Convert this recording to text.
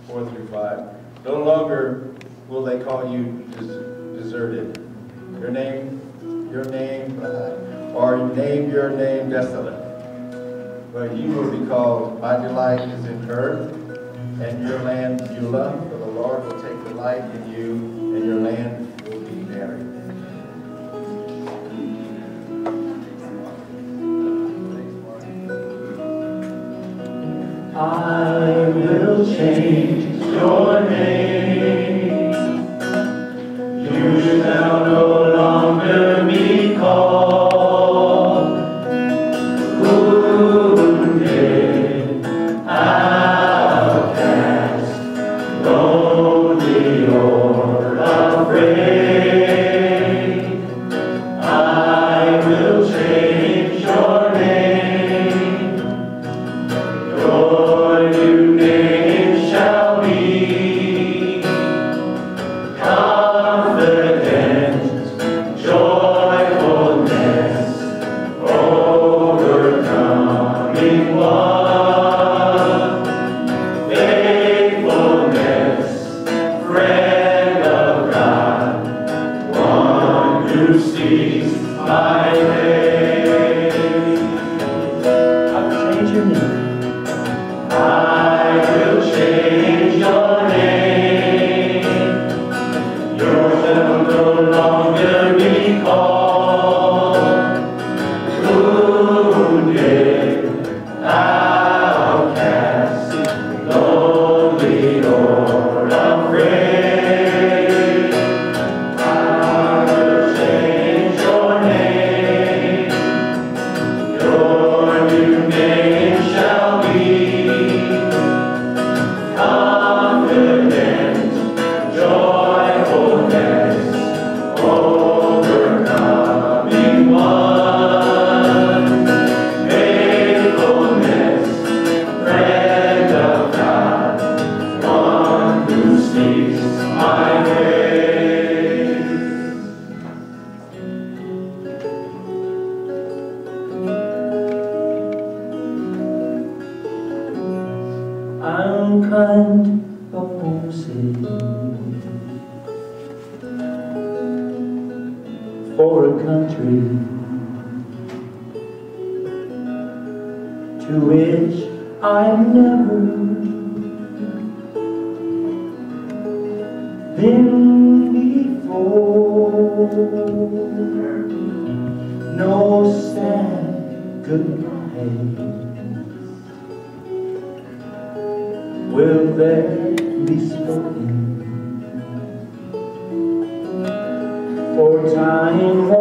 4 through 5. No longer will they call you deserted. Or name your name desolate. But you will be called, my delight is in her, and your land Beulah, for the Lord will take delight in you, and your land will be married. I will change your name. You shall no longer be called wounded, outcast, lonely, or afraid. I will change your name. Your new name shall be confidence, joyfulness, overcoming one, faithfulness, friend of God, one who sees my face. I'll change your name. I will change your name. You shall no longer be called wounded, outcast, lonely, or afraid. I will change your name. Your new name shall be confident, joyfulness, overcoming one, faithfulness, friend of God, one who seeks my face. I'm kind of homesick for a country to which I've never been before. No sad goodbyes will there be spoken, for time